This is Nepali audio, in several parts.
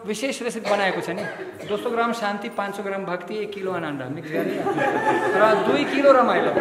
विशेष रेसिपी बनाएको छ नि 200 ग्राम शान्ति 500 ग्राम भक्ति 1 किलो आनन्द मिक्स गरेर र 2 किलो रमाइलो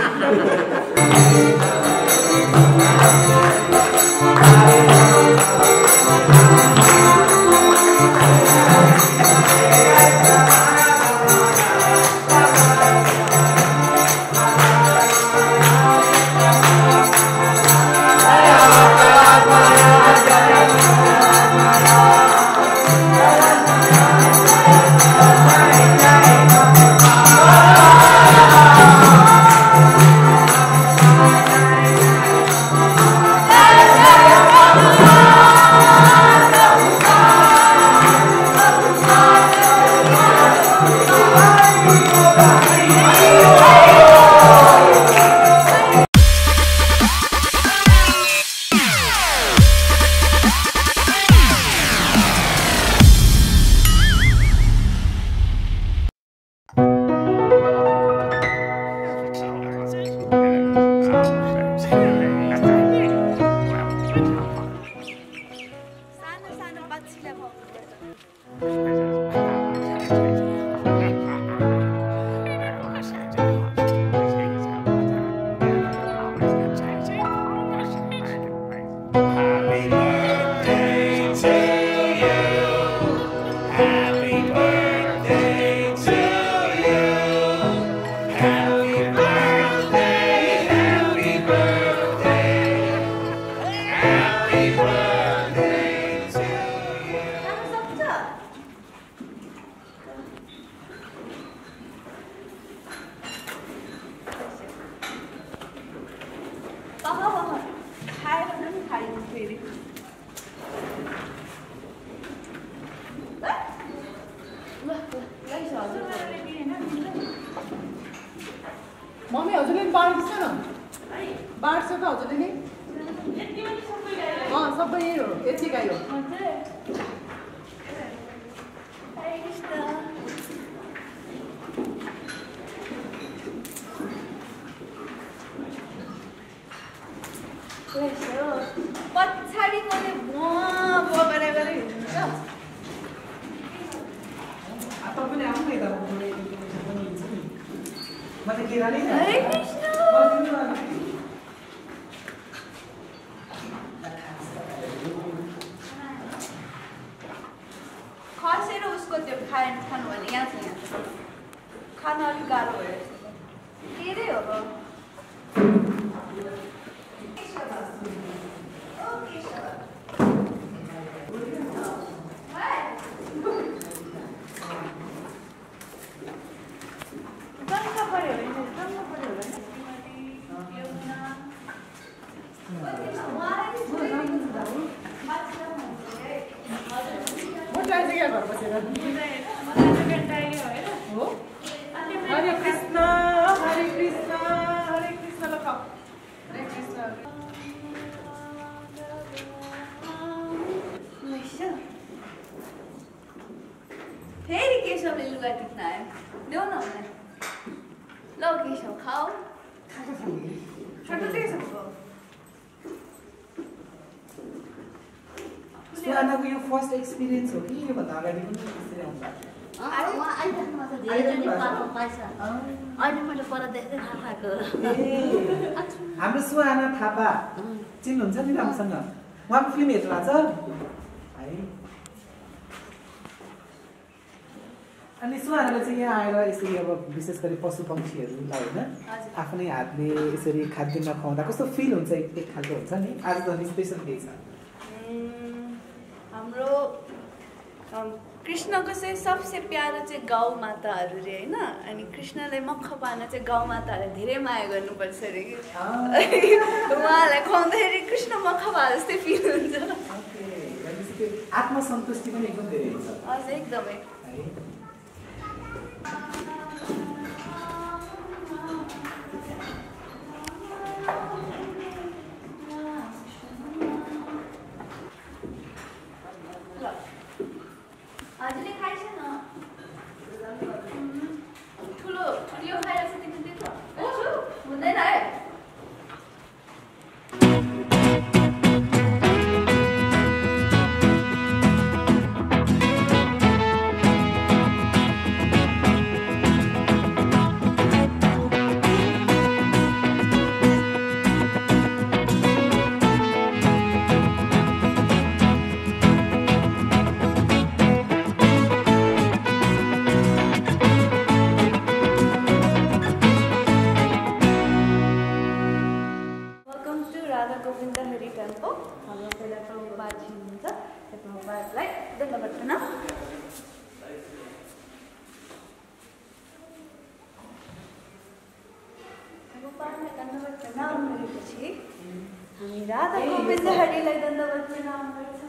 मम्मी हजुरले बाँड्छ न बाँड्छ त हजुरले नि सबै यही हो यतिकै हो पछाडि मैले गरेर हिँड्छ तपाईले आउनु नि त म त केराले हरे कृष्ण खसेर उसको त्यो खानु भने यहाँ छ यहाँ खान अलिक गाह्रो भयो के रे हो फेरि केशवले लुगा टिप्न आयो देऊ न ल केशव खाऊ सुहानाको यो फर्स्ट एक्सपिरियन्स हो कि योभन्दा अगाडि पनि त्यसरी आउँछ हाम्रो सुहाना थापा चिन्नुहुन्छ नि राम्रोसँग उहाँको फिल्म हेर्नु भएको छ है अनि सुहानाले चाहिँ यहाँ आएर यसरी अब विशेष गरी पशु पक्षीहरूलाई होइन आफ्नै हातले यसरी खाद्य नखुवाउँदा कस्तो फिल हुन्छ एक खालको हुन्छ नि आज त स्पेसल डे छ हाम्रो कृष्णको चाहिँ सबसे प्यारो चाहिँ गाउँ माताहरू रे होइन अनि कृष्णलाई मख पार्न चाहिँ गाउँ माताहरूले धेरै माया गर्नुपर्छ अरे कि उहाँलाई खुवाउँदाखेरि कृष्ण मख पाए जस्तै फिल हुन्छ आत्मसन्तुष्टि पनि एकदम धेरै हुन्छ हजुर एकदमै हजुरले खाइछ न ठुलो यो खाएर चाहिँ तिमी देख्छ हुँदैन है उहाँहरूलाई दण्डवत प्रणाम। गोपाललाई दण्डवत प्रणाम गरेपछि हामी राधाको विद्याहरीलाई दण्डवत प्रणाम गर्छौँ।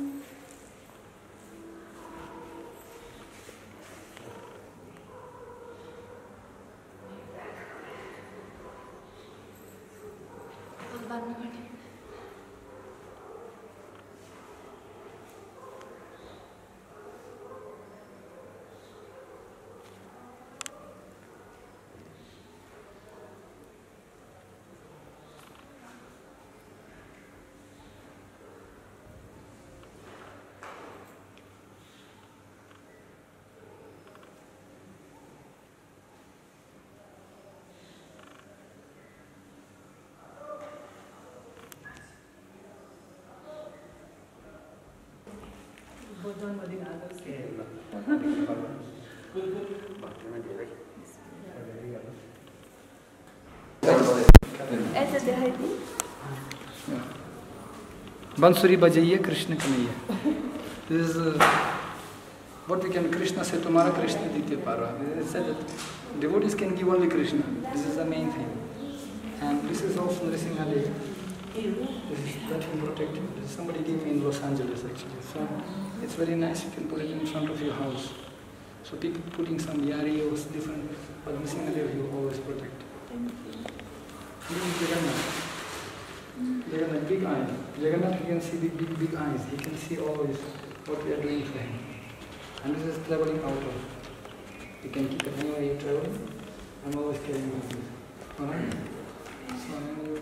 जन्मदिन आज bansuri बजाइए Krishna Kanhaiya. This is what we can Krishna say tomorrow Krishna Ditya Para. It said that devotees can give only Krishna. This is the main thing. And this is also Nrsimha. That will protect you. Somebody gave me in Los Angeles actually. So it's very nice. You can put it in front of your house. So people putting some yari or different, but Nrsimha you always protect. This is Jagannath. Jagannath, big eyes. Jagannath, you can see the big eyes. He can see always what we are doing for him. And this is traveling out of. You can keep it anywhere you travel. I'm always carrying this. Alright? So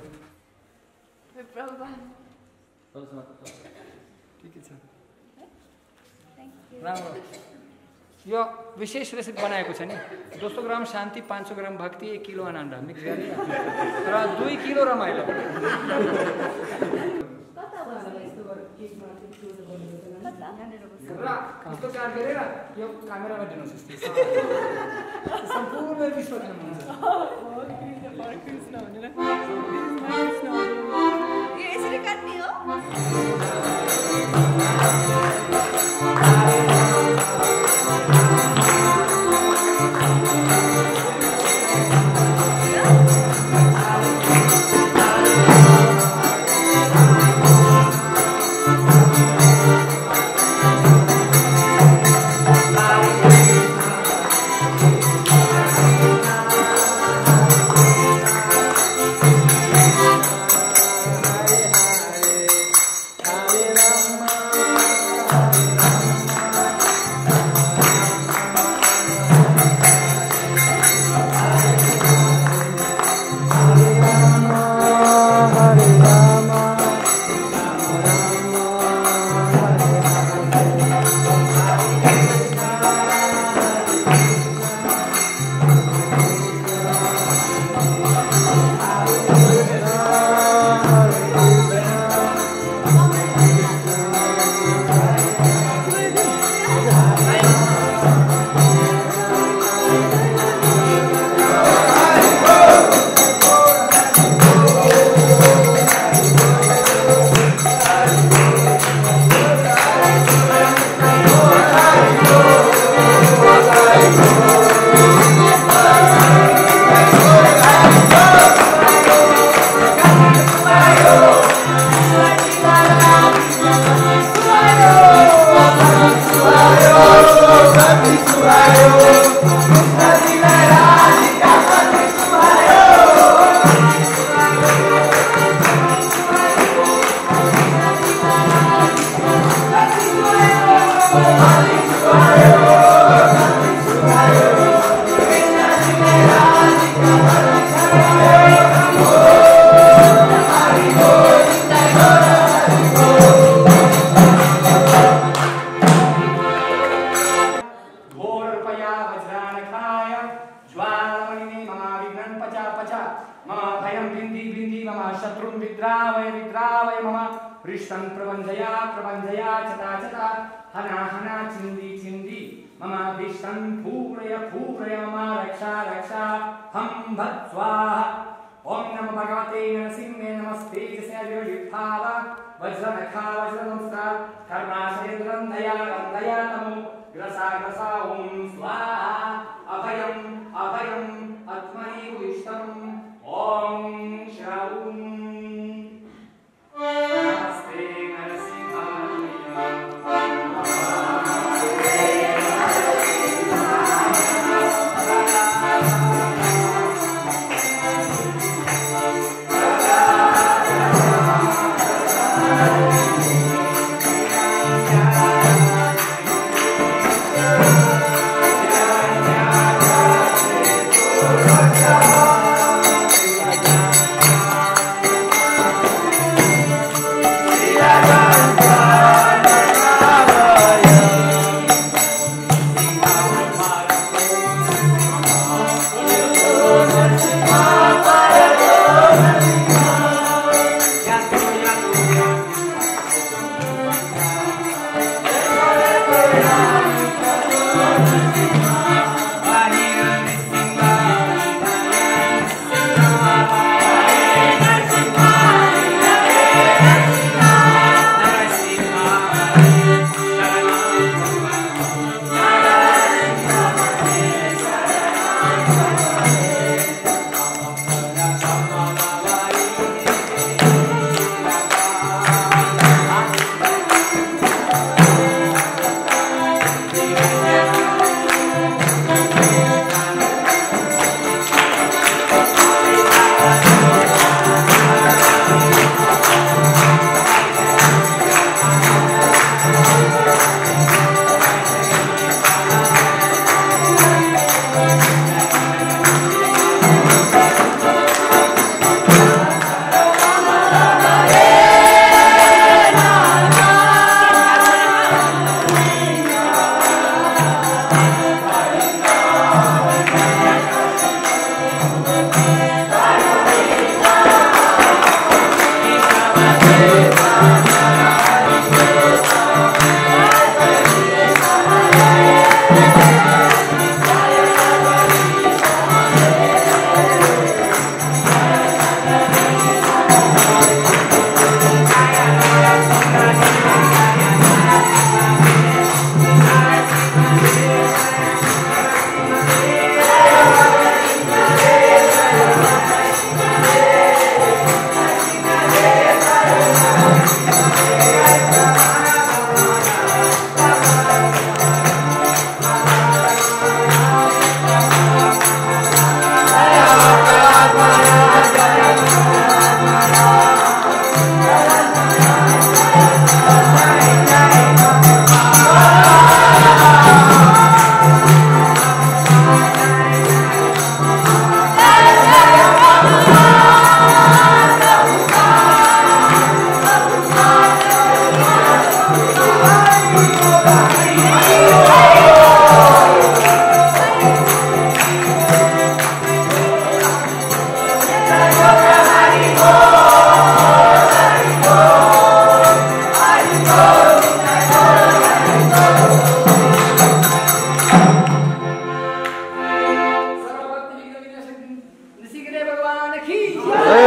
ठीक है सर राम्रो यो विशेष रेसिपी बनाएको छ नि 200 ग्राम शान्ति 500 ग्राम भक्ति 1 किलो आनन्द मिक्स गरेर र 2 किलो रमाइलो कस्तो चार्ज गरेर यो क्यामेरामा दिनुहोस् सम्पूर्ण विश्वमा हुन्छ यसरी काट्ने हो ओम नमो भगवते नरसिंहे नमस्ते जय वज्रनखा वज्रदंस्ता कर्णाशेन्द्रं दयानमो ग्रसा ग्रसाहुं स्वाहा अभयम् अभयम् आत्मैविष्टम् ॐ शाऊं नमस्ते Hey!